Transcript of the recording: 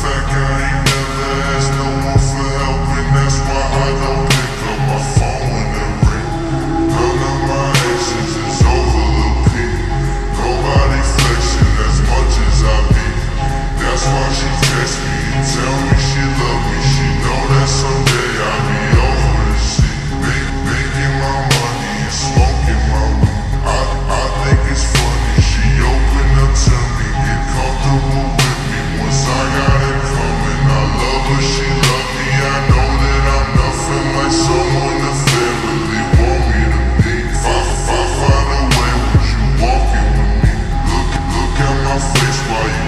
fact, I ain't never asked no one for help, and that's why I don't pick up my phone when it ring. None of my actions is over the peak. Nobody flexing as much as I be. That's why she text me and tell me she love me. She know that someday I'll be over the sea. Making my money and smoking my weed. I think it's funny, she open up to me, get comfortable with me. Once I got it coming, I love her, she love me. I know that I'm nothing like someone the family want me to be. If I find a way, would you walk in with me? Look at my face while you